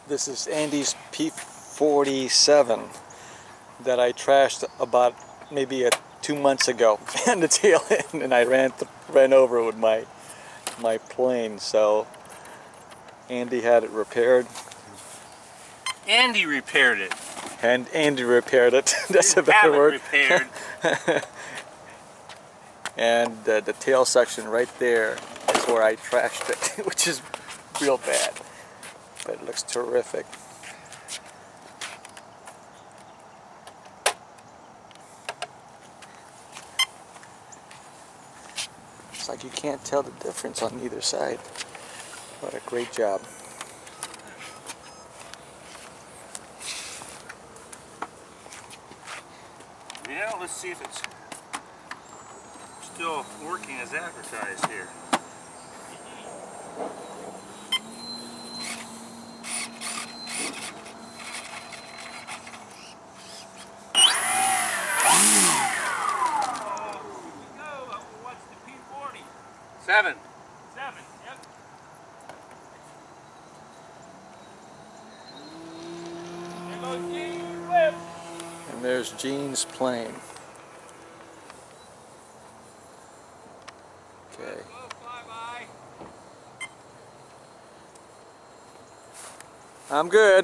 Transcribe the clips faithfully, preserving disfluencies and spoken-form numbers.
This is Andy's P forty-seven that I trashed about maybe a, two months ago on the tail end, and I ran ran over with my my plane. So Andy had it repaired. Andy repaired it. And Andy repaired it. That's you a better word. Repaired. And uh, the tail section right there is where I trashed it, which is real bad. But it looks terrific. It's like you can't tell the difference on either side. What a great job. Yeah, let's see if it's still working as advertised here. Seven. Seven, yep. There goes Gene's whip. And there's Gene's plane. Okay. I'm good.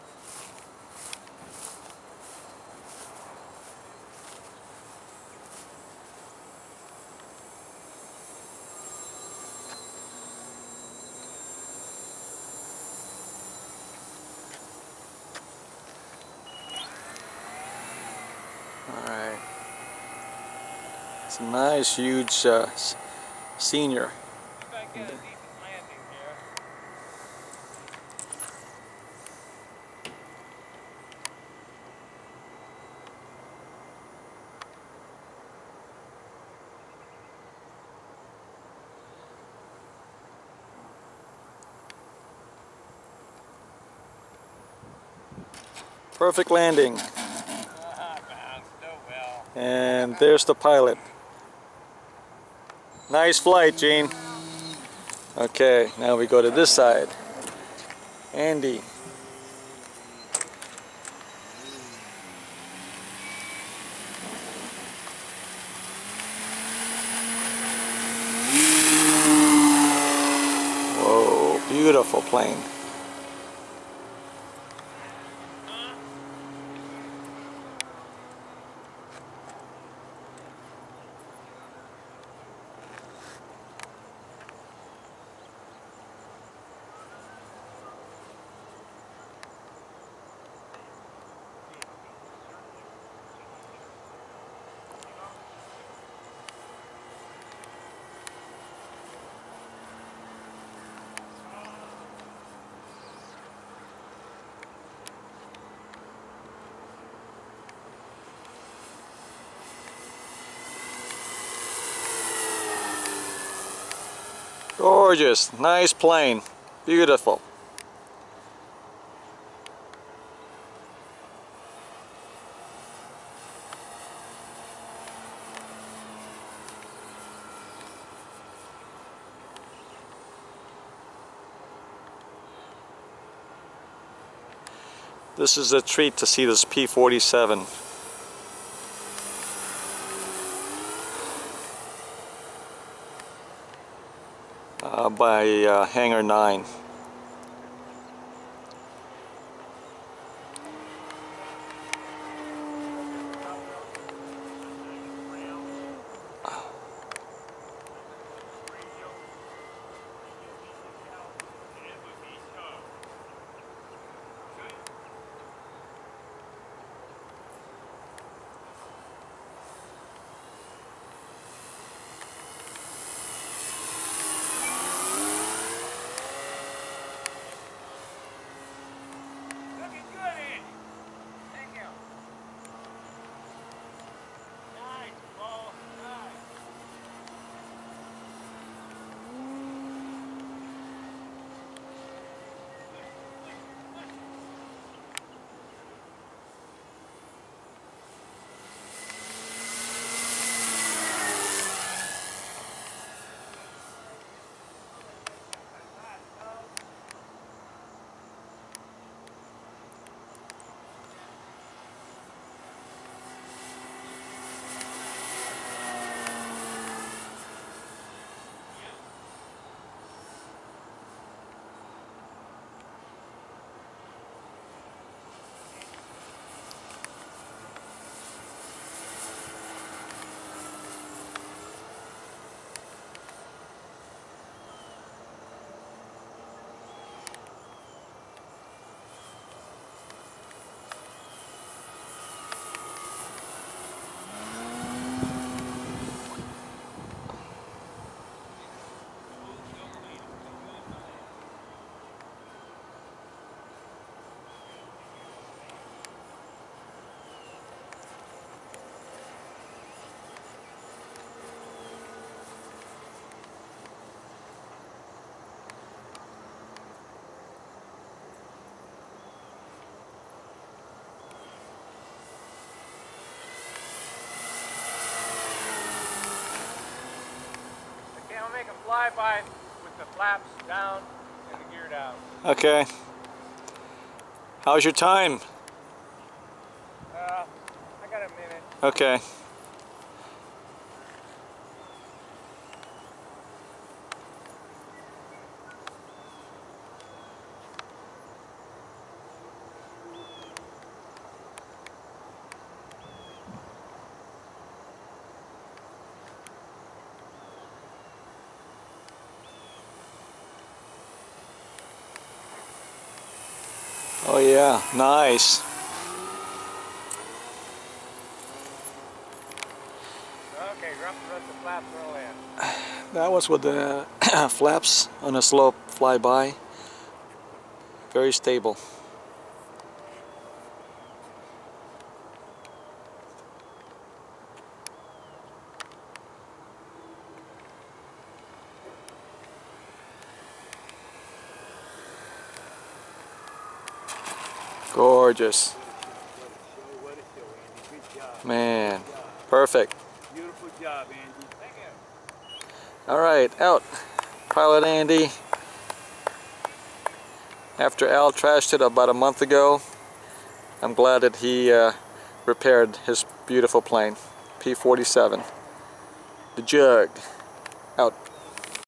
Alright. It's a nice, huge uh, senior. Perfect landing. And there's the pilot. Nice flight, Gene. Okay, now we go to this side. Andy. Whoa, beautiful plane. Gorgeous, nice plane, beautiful. This is a treat to see this P forty-seven. Uh, by uh, Hangar nine. make a flyby with the flaps down and the gear down. Okay. How's your time? Uh, I got a minute. Okay. Oh yeah, nice. Okay, drop the rest of the flaps, roll in. That was with the flaps on a slope flyby. Very stable. Gorgeous. Man, perfect. Beautiful job, Andy. Thank you. All right, out. Pilot Andy. After Al trashed it about a month ago, I'm glad that he uh, repaired his beautiful plane, P forty-seven. The Jug. Out.